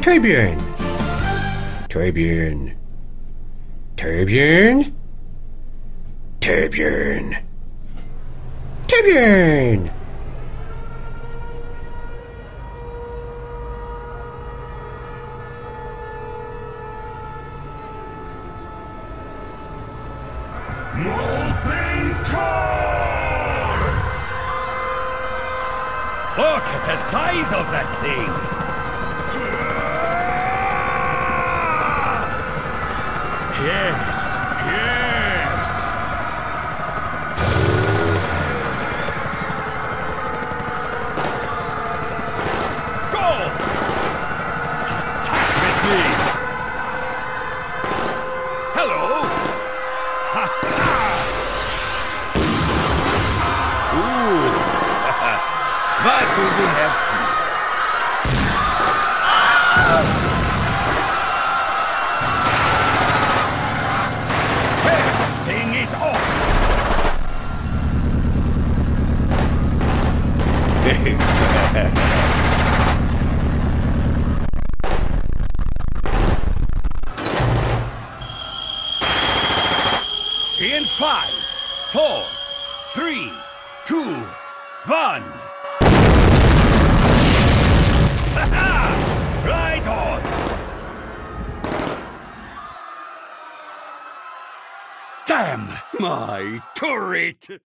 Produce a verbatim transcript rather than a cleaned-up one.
Torbjörn. Torbjörn. Torbjörn. Torbjörn. Torbjörn. Molten core! Look at the size of that thing! Yes, yes! Go! Attack with me! Hello! Ha ha! Ooh! What do we have here? That thing is awesome! In five, four, three, two, one. Ha-ha! Right on! Damn my turret!